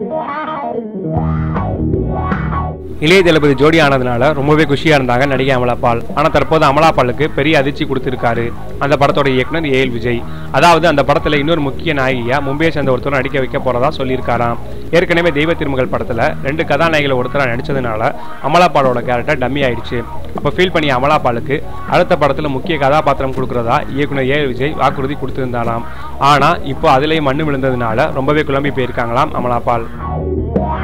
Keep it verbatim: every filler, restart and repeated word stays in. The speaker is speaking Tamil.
இளைய தளபதி ஜோடி ஆனதுனால ரொம்பவே குஷியா இருந்தாங்க நடிகை அமலாபால். ஆனா தற்போது அமலாபாலுக்கு பெரிய அதிர்ச்சி கொடுத்திருக்காரு அந்த படத்தோட இயக்குனர் ஏ எல் விஜய். அதாவது அந்த படத்துல இன்னொரு முக்கிய நாயகியா மும்பையை சேர்ந்த ஒருத்தர் நடிக்க வைக்க போறதா சொல்லியிருக்காராம். ஏற்கனவே தெய்வ திருமகள் படத்துல ரெண்டு கதாநாயகிகள் ஒருத்தரா நடிச்சதுனால அமலாபாலோட கேரக்டர் டம்மி ஆயிடுச்சு. அப்ப ஃபீல் பண்ணிய அமலாபாலுக்கு அடுத்த படத்துல முக்கிய கதாபாத்திரம் கொடுக்கறதா இயக்குனர் ஏ எல் விஜய் வாக்குறுதி கொடுத்திருந்தாராம். ஆனா இப்போ அதுலயும் மண்ணு விழுந்ததுனால ரொம்பவே குழம்பி போயிருக்காங்களாம் அமலாபால்.